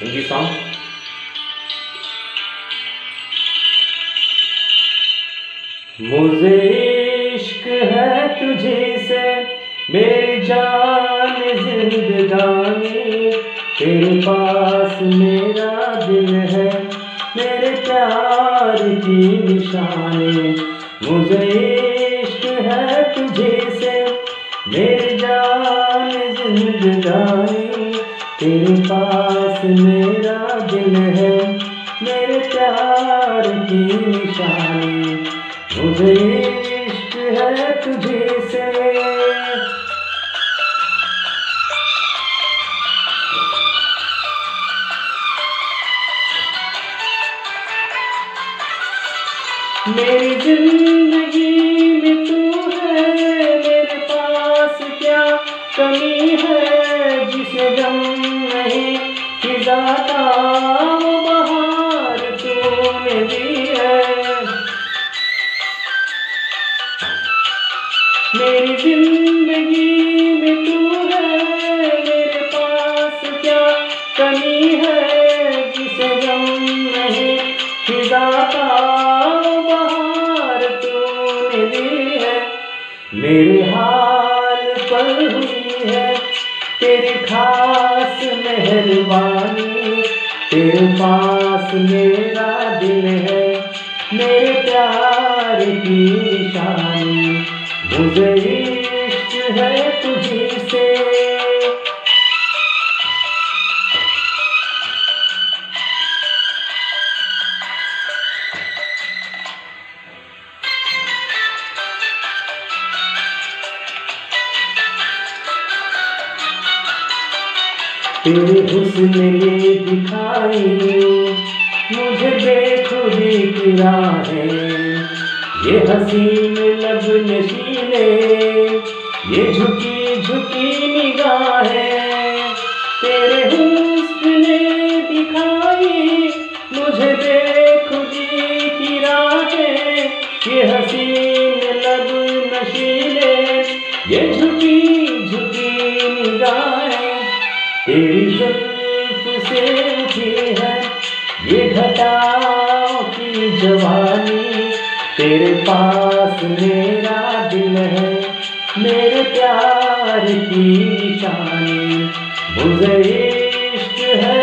Hindi song. मुझे इश्क है तुझे से मेरी जान जिंदगानी, तेरे पास मेरा दिल है मेरे प्यार की निशानी। मुझे इश्क है तुझे से मेरी जान जिंदगानी, तेरे पास मेरा दिल है मेरे प्यार की निशानी। मुझे इश्क है तुझे से। मेरी जिंदगी में तू है, मेरे पास क्या कमी है, जिसे गम नहीं फिजा का वो बहार तूने दी है। मेरी जिंदगी में तू है, मेरे पास क्या कमी है, जिसे गम नहीं फिजा का मेरे हाल पर हुई है तेरी खास मेहरबानी, तेरे पास मेरा दिल है मेरे प्यार की निशानी। मुझे इश्क है तुझी से। तेरे हुस्न ने दिखाई मुझे बेखुदी की राहें, ये हसीन लब नशीले ये झुकी झुकी निगाहें। तेरे हुस्न ने दिखाई मुझे बेखुदी की राहें, ये हसीन लब नशीले ये झुकी झुकी निगाहें। तेरी जुल्फ से उठी है ये घटाओं की जवानी, तेरे पास मेरा दिल है मेरे प्यार की निशानी। मुझे इश्क है